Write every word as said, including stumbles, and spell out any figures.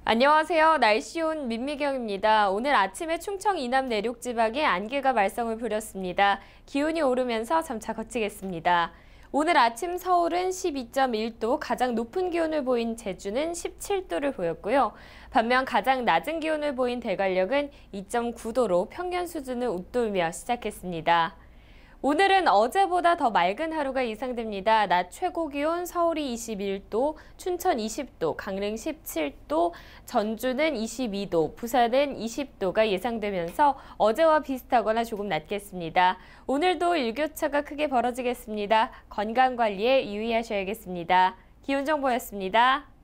안녕하세요. 날씨 온 민미경입니다. 오늘 아침에 충청 이남 내륙 지방에 안개가 말썽을 부렸습니다. 기온이 오르면서 점차 걷히겠습니다. 오늘 아침 서울은 십이 점 일 도, 가장 높은 기온을 보인 제주는 십칠 도를 보였고요. 반면 가장 낮은 기온을 보인 대관령은 이 점 구 도로 평년 수준을 웃돌며 시작했습니다. 오늘은 어제보다 더 맑은 하루가 예상됩니다. 낮 최고 기온 서울이 이십일 도, 춘천 이십 도, 강릉 십칠 도, 전주는 이십이 도, 부산은 이십 도가 예상되면서 어제와 비슷하거나 조금 낮겠습니다. 오늘도 일교차가 크게 벌어지겠습니다. 건강관리에 유의하셔야겠습니다. 기온정보였습니다.